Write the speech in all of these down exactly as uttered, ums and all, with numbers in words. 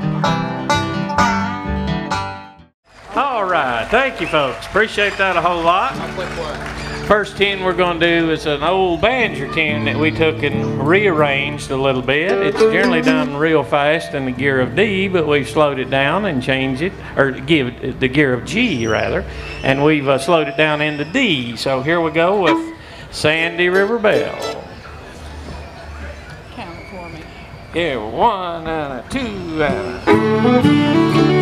All right, thank you folks. Appreciate that a whole lot. First tune we're going to do is an old banjo tune that we took and rearranged a little bit. It's generally done real fast in the gear of D, but we've slowed it down and changed it, or give it the gear of G rather, and we've uh, slowed it down into D. So here we go with Sandy River Belle. Count it for me. Here, one and a two and a...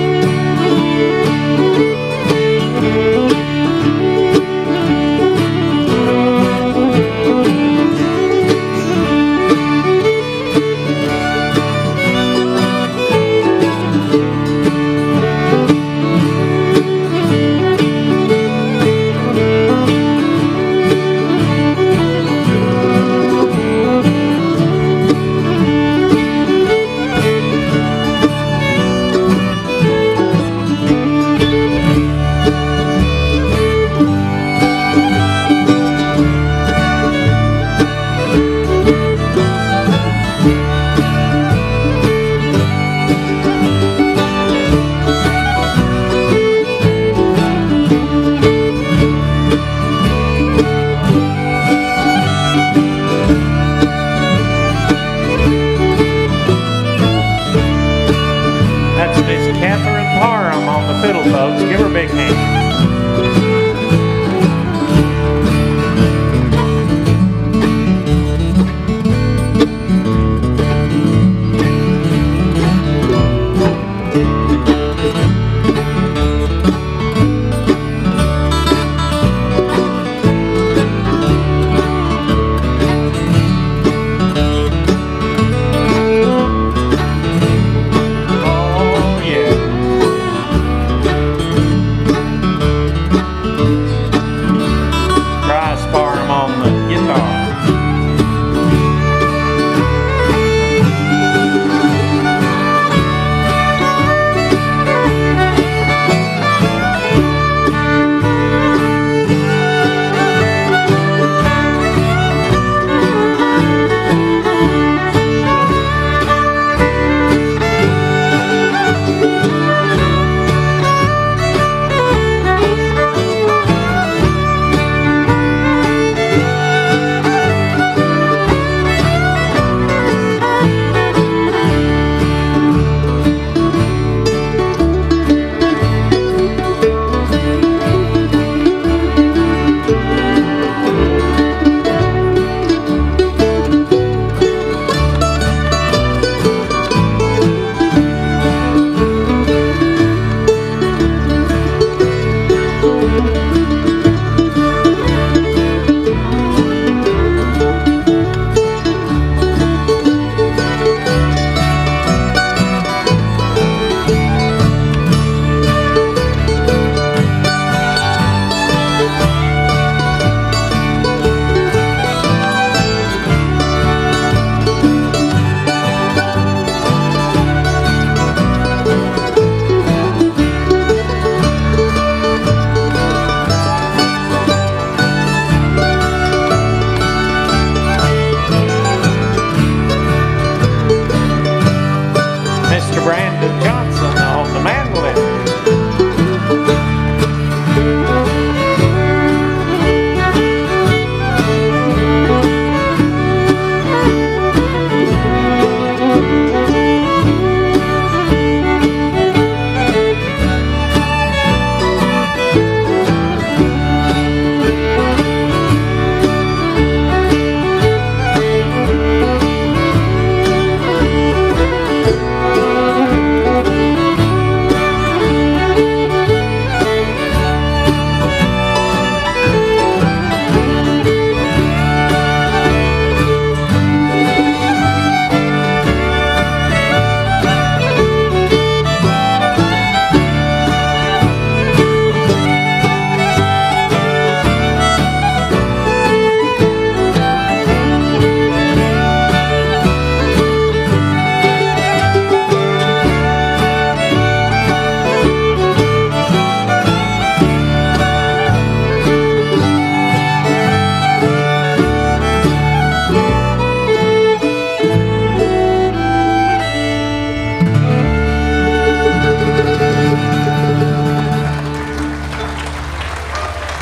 Folks, give her a big hand.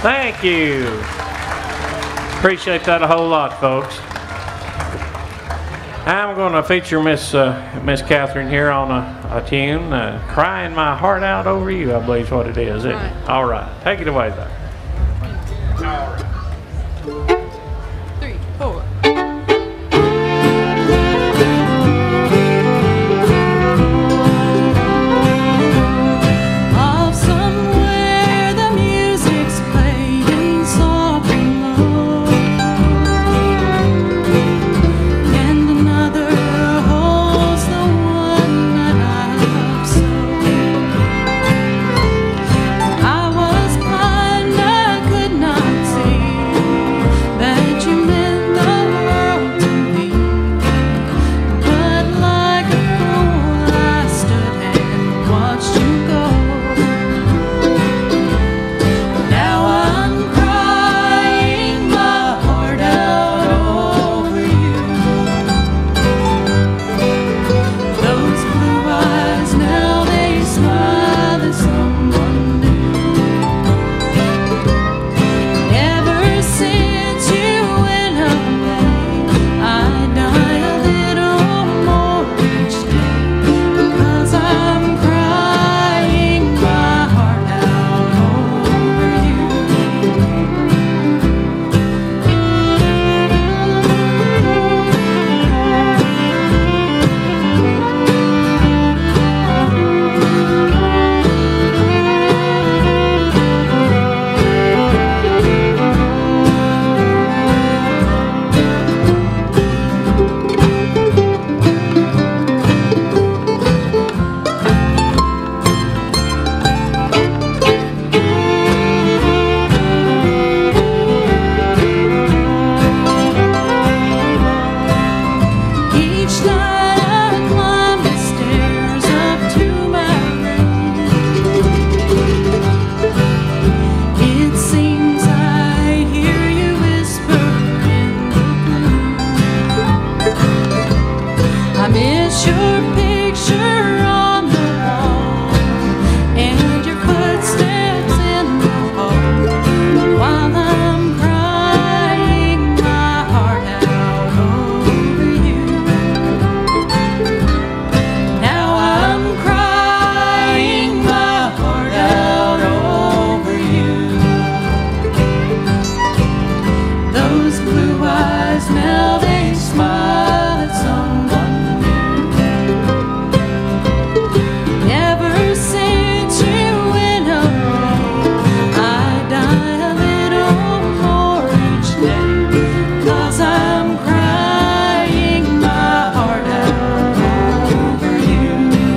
Thank you. Appreciate that a whole lot, folks. I'm going to feature Miss uh, Miss Catherine here on a, a tune, uh, "Crying My Heart Out Over You," I believe is what it is, isn't Right. it? All right, take it away, though. Three, four. Off somewhere the music's playing soft and low, and another holds the one that I love so. I was blind, I could not see that you meant the world to me, but like a fool I stood and watched you go. Now I'm crying my heart out over you. Those blue eyes, now they smile at someone new. Ever since you went away, I die a little more each day, because I'm crying my heart out over you. Each night I climb the stairs up to my room. It seems I hear you whisper in the gloom. I miss your picture on the wall and your footsteps in the hall, while I'm crying my heart out over you. Now I'm crying my heart out over you. Those blue eyes, now they smile at someone new. Ever since you went away, I die a little more each day, 'cause I'm crying my heart out over you.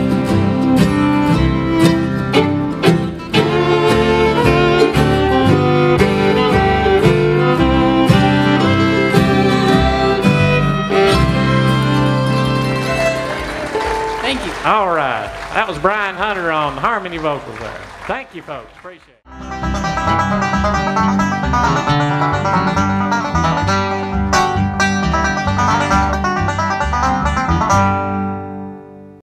Thank you. All right, that was Brian Hunter on harmony vocals there. Thank you, folks. Appreciate it.